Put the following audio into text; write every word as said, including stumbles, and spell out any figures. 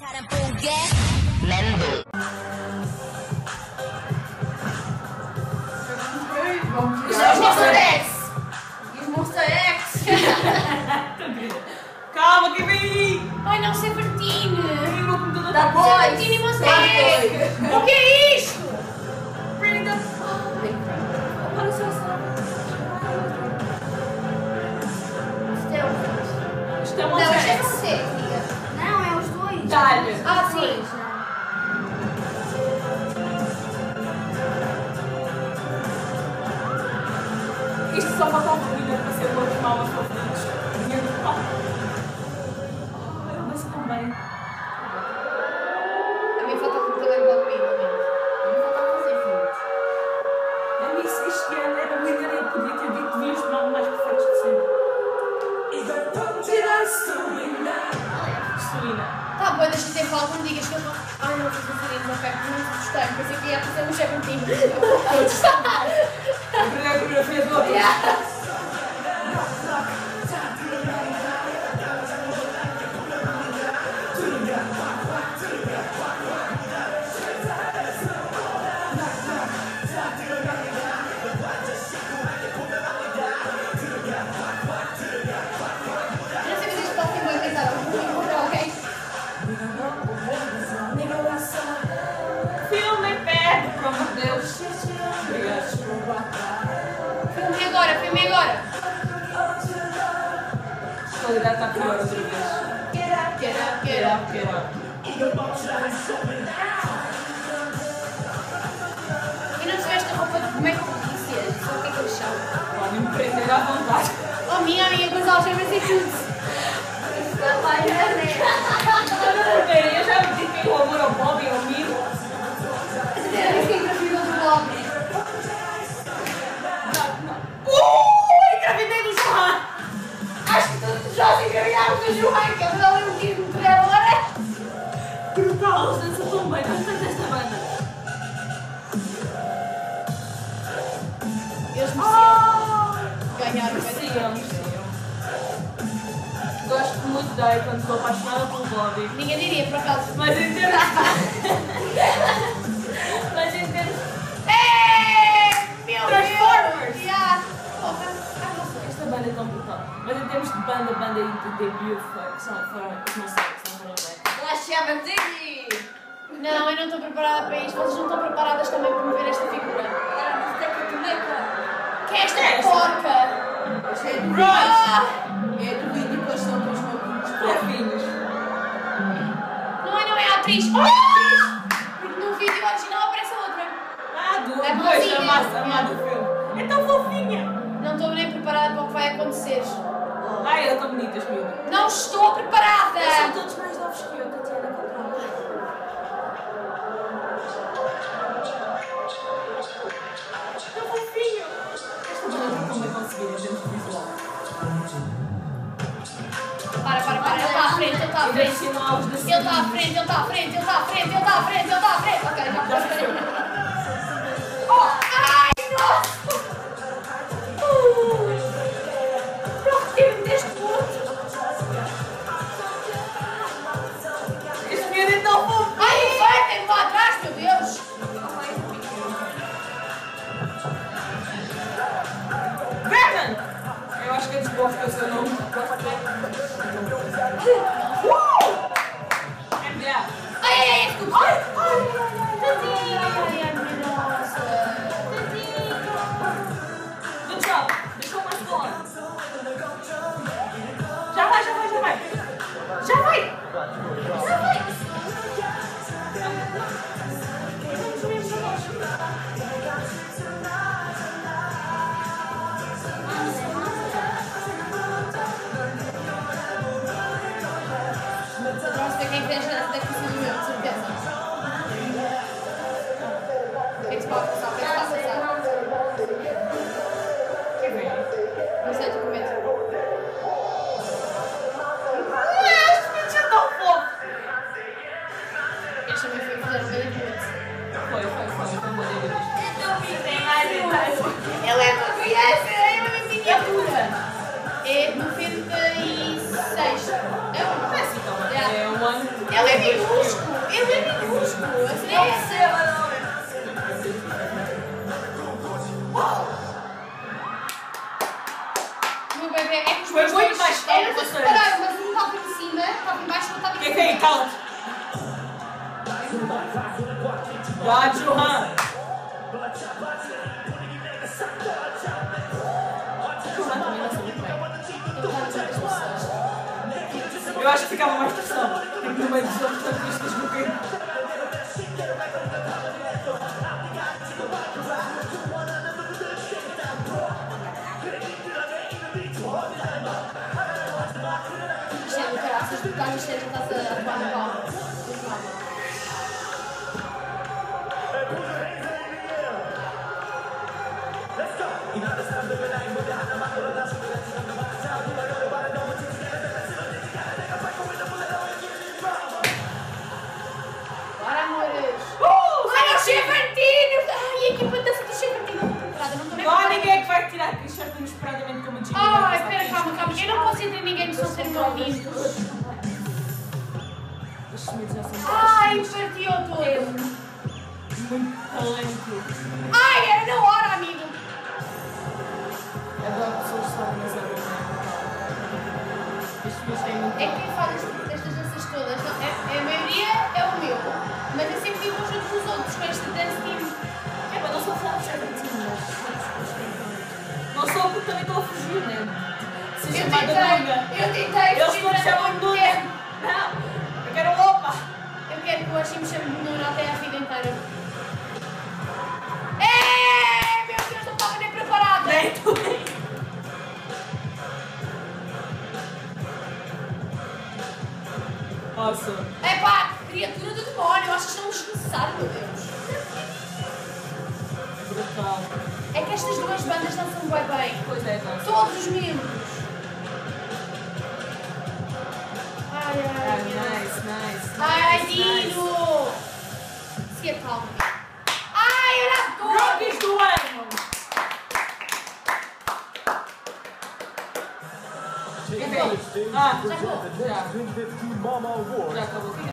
Mendo. Os Monster X! Os Monster X! Calma, que vem aí! Ai não, Severtine! Da Severtine e Monster X! O que é isto? Bring them. Agora só sabe. Isto é Não, Monster isto é X. você, filha. Não, é os dois. Dá-lhe. Ah, sim. Isto só faltava a vida para ser uma das malas favoritas. Minha pá. Ai, vai ser tão bem. A mim falta tudo também para comida, A mim falta fazer filhos. A mim, se este ano era o líder, eu podia ter dito devias tomar o mais perfeitos de sempre. Celina. Tá bom, deixa ter falta, não digas que eu vou. Ai não, fiz diferente, ok, muito gostei, pensei que ia fazer um Severtine. A primeira coreografia do outro. Filme perde, pelo amor de Deus. Obrigado. Filme agora, filme agora. A qualidade está pior outra vez. Get up, get up, get up. Get up. E não tiveste a roupa de como é que tu dizes? Só o que é que eles são? Podem me prender à vontade. Oh, minha amiga, com as algemas e tudo. Eu já me dediquei o amor ao Bob e ao Milo. Eu disse que engravidou do Bob. Uh! Engravidei do Johan! Acho que todos os jovens engravidaram do João, que eu não lembro o que me puderam agora. Brutal, eles dançam tão bem, gosto tanto desta banda. Eles Oh! mereciam ganhar o Mereciam, mereciam. Gosto muito da quando estou apaixonada pelo Bobby. Ninguém diria, por acaso. Mas em termos. Mas em termos. É, meu Transformers! Deus! Yeah. Porra, ai, não sei. Esta banda é tão brutal. Mas em termos de banda, banda e de debut, foi- são, foram, não sei, são foram bem. Ela chama Ziggy. Não, eu não estou preparada para isto. Vocês não estão preparadas também para me ver esta figura. Era uma teca de meca. Que é esta Esta? porca? Isto é do vídeo. Rush! É do vídeo que eles estão com os malucos. Fofinhos. Não é, não é a atriz. Oh, é a atriz! Porque no vídeo original aparece a outra. Ah, do É dois, bonzinha. a massa, a massa do filme. É tão fofinha. Não estou nem preparada para o que vai acontecer. Ai, eram tão bonitas, miúda. Não estou preparada! Eles são todos mais novos que eu, Tatiana Control. Tão fofinho. Esta banda está tão bem conseguida em termos de visual. Para, para, para. Ele está à frente, ele está à E frente. deve ser aos da Ele está à frente, ele está à frente, ele está à frente, ele está à frente, ele está à frente. Ok, já posso ver. Oh, ai, nossa! Uh, Pronto, teve-me deste ponto. Este miúdo é tão fofo. Ai, invertem-me lá atrás, meu Deus! Vernon! Eu acho que é desboque que é o seu nome. M D A. Ai, ai, ai, desculpa! Ai, ai, ai, tadinha! Ai, ai, minha nossa! Tadinha! Good job. Deixa mais fora. Já vai, já vai, já vai. Já vai. Já vai. Vamos ver os jogos. Vamos ver quem tem chance daqui ser o meu, de certeza. O que é que se pode passar? O que é que se pode passar? Quer ver? Não sei, estou com medo. Ah, este bicho é tão fofo. Este também foi fazer um bocadinho de medo. Foi, foi, foi. Foi uma delícia. Tem mais detalhes. Ela é uma criança, ela é uma miniatura. É noventa e seis. É um Parece então. Yeah. É um ano. Ele é minúsculo! Ele é minúsculo! A cena é essa! Meu bebê, é que os Foi meus muito dois mais calmo eram que para vocês. separar, mas um estava em cima, estava em baixo, não estava em Que cima. que é? Cala-te. Já, Johan. Johan também não sei muito bem. Eu estava a dizer as pessoas. Eu acho que ficava mais pressão. Tipo, no meio dos outros artistas no quê? Isto é do caraças, do carro, isto é já estás a atuar no palco. Bora, amores! Olha os Chevantinos! Ai, a equipa da do Chevantinos não estou preparada, não estou nem Não há preparada. ninguém que vai tirar t-shirt inesperadamente como a Gigi. Ai, espera, calma, calma. Eu não posso ir ninguém que são serem ouvintes. Estes miúdos já são Ai, partiu todo. muito talento. Ai, era na hora, amigo. Adoro pessoas que sabem as áreas. Estes miúdos têm muito É que quem faz este- estas danças todas, não, é, é, a maioria é o meu. Mas é sempre em conjunto com os outros, com este dance team. É, mas não sou fã de Seventeen, mas não sou porque também estou a fugir, né? Se Eu chamada tentei, Dunga. eu tentei Eles fugir todos durante chamam muito Dunga. tempo. Não, eu quero opa. Eu quero que o Ashim me chame de Nuno até a vida inteira. É, meu Deus, não estava nem preparada. Nem tu nem. Awesome. É pá, criatura do demónio, eu acho que isto é um desnecessário, meu Deus. Brutal. É que estas duas bandas dançam bem bem. Pois é, não. Todos os membros. Ai, Ah, ai, nice, nice. ai, nice, nice. Dino. Se acalma. Ai, era tudo. Rookies do ano. Take Quem fez? Ah, Já acabou. já. Win fifteen Mama Award. Já acabou.